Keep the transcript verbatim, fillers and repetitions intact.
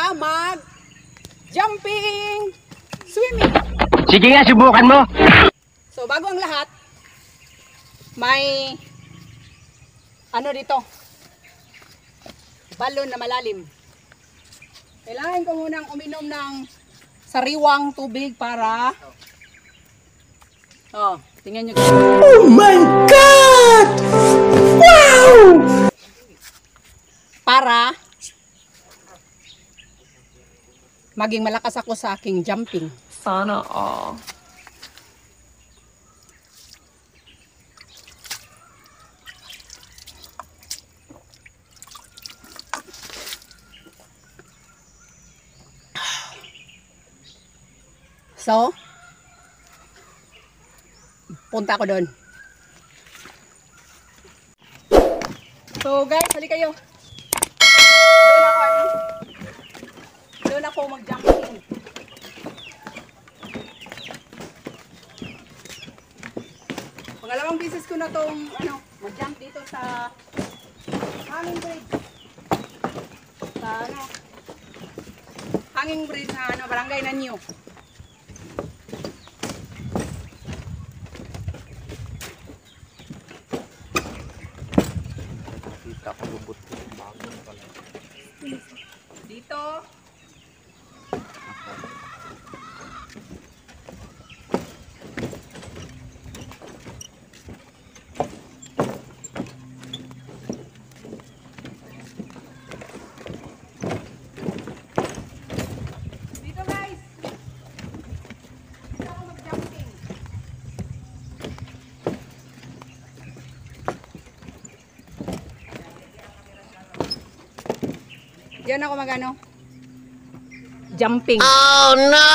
na mag jumping swimming. Sige nga, subukan mo. So bago ang lahat, may ano dito, balon na malalim. Kailangan ko munang uminom ng sariwang tubig para oh, tingnan nyo. Oh my God! Wow! Para maging malakas ako sa aking jumping. Sana all. So, punta ako doon. So guys, hali kayo. Doon ako ano? Doon ako mag-jumping. Pangalawang beses ko na tong ano, mag-jump dito sa Hangingbridge. Sa ano? Hangingbridge sa ano, barangay Nanyo. Dito. Dito guys. Dito ako mag-jumping. Diyan ako magano. Jumping. Oh no!